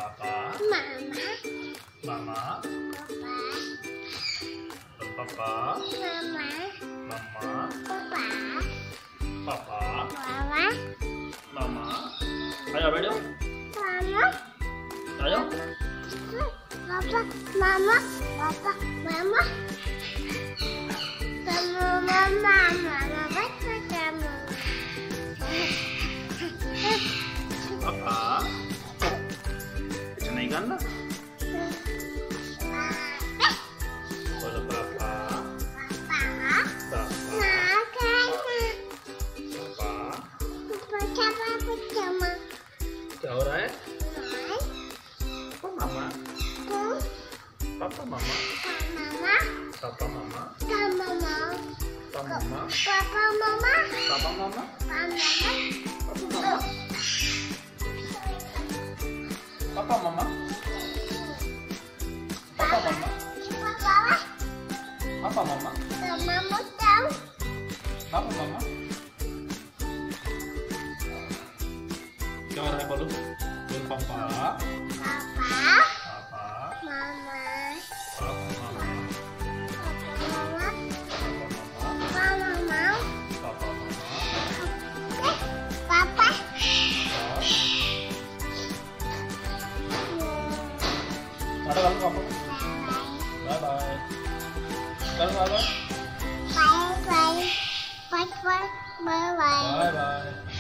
पापा, मामा, पापा, मम्मा, पापा, मामा। आयो बैठो। आयो। पापा, अच्छा नहीं करना। बोलो पापा, क्या हो रहा है? पापा मामा, पापा मामा, पापा मामा, पापा मामा, पापा मामा, पापा मामा, पापा मामा, पापा मामा, पापा मामा, पापा मामा। क्या हो रहा है बोलो? बोल पापा, पापा, मामा, बाय बाय। कल बाय बाय। Bye bye.